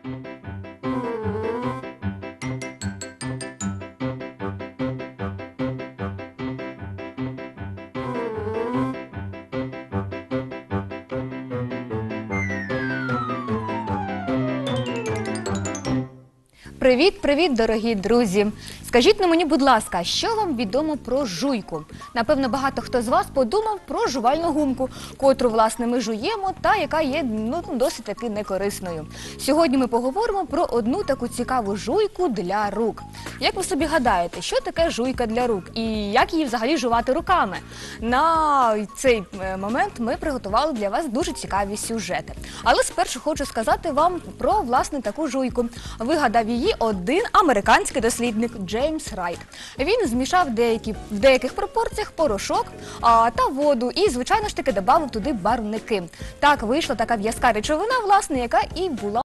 Привіт, дорогі друзі! Скажіть на мені, будь ласка, що вам відомо про жуйку? Напевно, багато хто з вас подумав про жувальну гумку, котру, власне, ми жуємо та яка є досить таки некорисною. Сьогодні ми поговоримо про одну таку цікаву жуйку для рук. Як ви собі гадаєте, що таке жуйка для рук і як її взагалі жувати руками? На цей момент ми приготували для вас дуже цікаві сюжети. Але спершу хочу сказати вам про, власне, таку жуйку. Вигадав її один американський дослідник Джеймс Райт. Він змішав в деяких пропорціях порошок та воду і, звичайно ж таки, додав туди барвники. Так вийшла така в'язка речовина, власне, яка і була